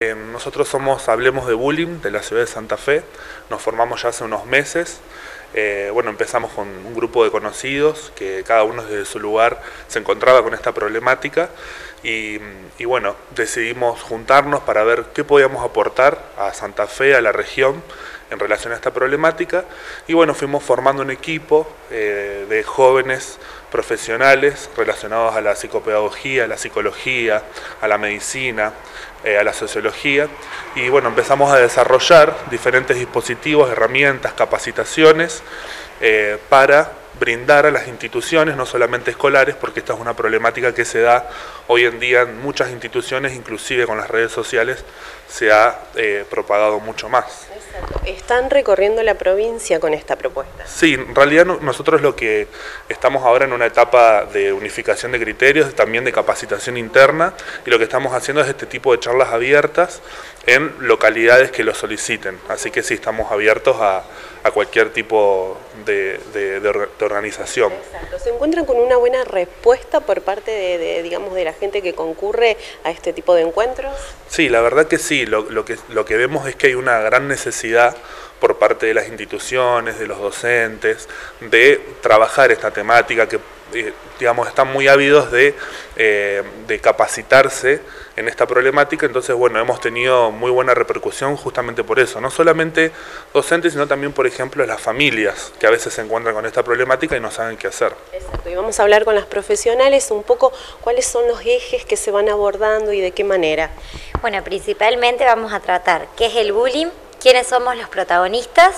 Nosotros somos Hablemos de Bullying de la ciudad de Santa Fe, nos formamos ya hace unos meses. Bueno, empezamos con un grupo de conocidos que cada uno desde su lugar se encontraba con esta problemática y bueno, decidimos juntarnos para ver qué podíamos aportar a Santa Fe, a la región, en relación a esta problemática. Y bueno, fuimos formando un equipo de jóvenes profesionales relacionados a la psicopedagogía, a la psicología, a la medicina, a la sociología, y bueno, empezamos a desarrollar diferentes dispositivos, herramientas, capacitaciones para brindar a las instituciones, no solamente escolares, porque esta es una problemática que se da hoy en día en muchas instituciones, inclusive con las redes sociales se ha propagado mucho más. Exacto. ¿Están recorriendo la provincia con esta propuesta? Sí, en realidad nosotros lo que estamos ahora en una etapa de unificación de criterios, también de capacitación interna, y lo que estamos haciendo es este tipo de charlas abiertas en localidades que lo soliciten. Así que sí, estamos abiertos a cualquier tipo de organización. Exacto. ¿Se encuentran con una buena respuesta por parte digamos, de la gente que concurre a este tipo de encuentros? Sí, la verdad que sí. Lo que vemos es que hay una gran necesidad por parte de las instituciones, de los docentes, de trabajar esta temática, que digamos, están muy ávidos de capacitarse en esta problemática. Entonces, bueno, hemos tenido muy buena repercusión justamente por eso, no solamente docentes, sino también, por ejemplo, las familias que a veces se encuentran con esta problemática y no saben qué hacer. Exacto, y vamos a hablar con las profesionales un poco cuáles son los ejes que se van abordando y de qué manera. Bueno, principalmente vamos a tratar qué es el bullying, quiénes somos los protagonistas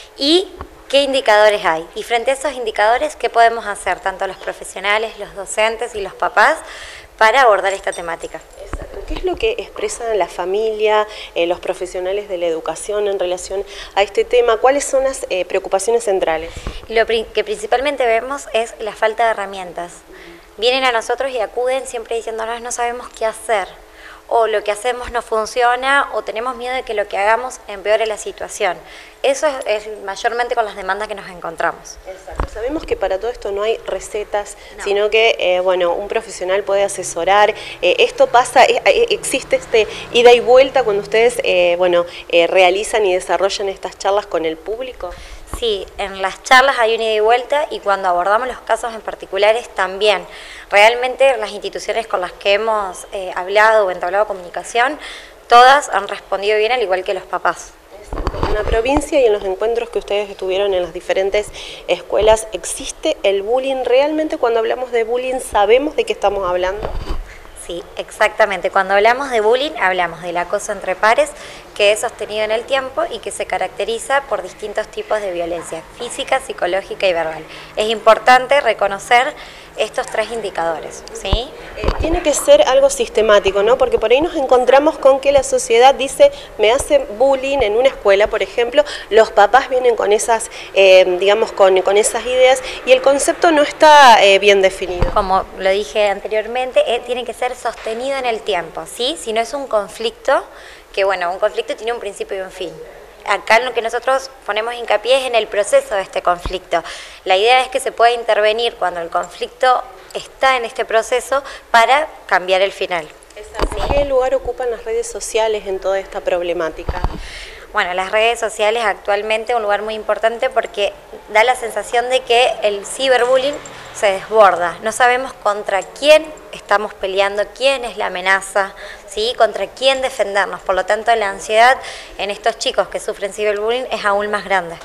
y qué indicadores hay. Y frente a esos indicadores, ¿qué podemos hacer tanto los profesionales, los docentes y los papás para abordar esta temática? Exacto. ¿Qué es lo que expresan la familia, los profesionales de la educación en relación a este tema? ¿Cuáles son las preocupaciones centrales? Lo que principalmente vemos es la falta de herramientas. Vienen a nosotros y acuden siempre diciéndonos no sabemos qué hacer, o lo que hacemos no funciona, o tenemos miedo de que lo que hagamos empeore la situación. Eso es mayormente con las demandas que nos encontramos. Exacto. Sabemos que para todo esto no hay recetas, sino que bueno, un profesional puede asesorar. Esto pasa, existe este ida y vuelta cuando ustedes bueno, realizan y desarrollan estas charlas con el público. Sí, en las charlas hay un ida y vuelta, y cuando abordamos los casos en particulares también. Realmente las instituciones con las que hemos hablado o entablado comunicación, todas han respondido bien, al igual que los papás. En la provincia y en los encuentros que ustedes estuvieron en las diferentes escuelas, ¿existe el bullying? ¿Realmente cuando hablamos de bullying sabemos de qué estamos hablando? Sí, exactamente. Cuando hablamos de bullying, hablamos del acoso entre pares, que es sostenido en el tiempo y que se caracteriza por distintos tipos de violencia física, psicológica y verbal. Es importante reconocer estos tres indicadores, ¿sí? Tiene que ser algo sistemático, ¿no? Porque por ahí nos encontramos con que la sociedad dice, me hace bullying en una escuela, por ejemplo, los papás vienen con esas, digamos, con esas ideas, y el concepto no está bien definido. Como lo dije anteriormente, tiene que ser sostenido en el tiempo, ¿sí? Si no es un conflicto, que bueno, un conflicto tiene un principio y un fin. Acá lo que nosotros ponemos hincapié es en el proceso de este conflicto. La idea es que se pueda intervenir cuando el conflicto está en este proceso para cambiar el final. ¿Qué lugar ocupan las redes sociales en toda esta problemática? Bueno, las redes sociales actualmente un lugar muy importante porque da la sensación de que el ciberbullying se desborda. No sabemos contra quién estamos peleando, quién es la amenaza, ¿sí? Contra quién defendernos. Por lo tanto, la ansiedad en estos chicos que sufren ciberbullying es aún más grande.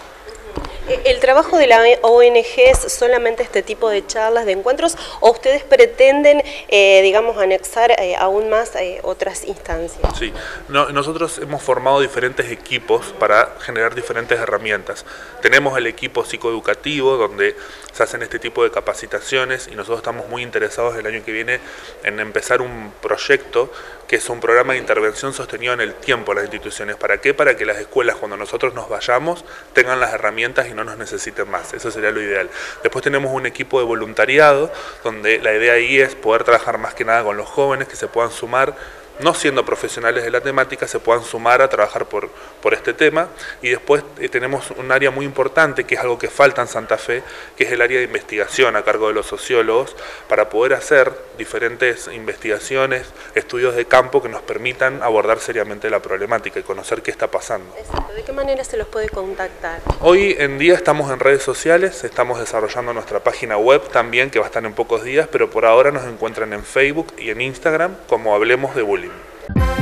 ¿El trabajo de la ONG es solamente este tipo de charlas, de encuentros, o ustedes pretenden, digamos, anexar aún más otras instancias? Sí, nosotros hemos formado diferentes equipos para generar diferentes herramientas. Tenemos el equipo psicoeducativo, donde se hacen este tipo de capacitaciones, y nosotros estamos muy interesados el año que viene en empezar un proyecto que es un programa de intervención sostenido en el tiempo en las instituciones. ¿Para qué? Para que las escuelas, cuando nosotros nos vayamos, tengan las herramientas y no nos necesiten más. Eso sería lo ideal. Después tenemos un equipo de voluntariado, donde la idea ahí es poder trabajar más que nada con los jóvenes que se puedan sumar no siendo profesionales de la temática, se puedan sumar a trabajar por este tema. Y después tenemos un área muy importante, que es algo que falta en Santa Fe, que es el área de investigación a cargo de los sociólogos, para poder hacer diferentes investigaciones, estudios de campo que nos permitan abordar seriamente la problemática y conocer qué está pasando. Exacto. ¿De qué manera se los puede contactar? Hoy en día estamos en redes sociales, estamos desarrollando nuestra página web también, que va a estar en pocos días, pero por ahora nos encuentran en Facebook y en Instagram como Hablemos de Bullying.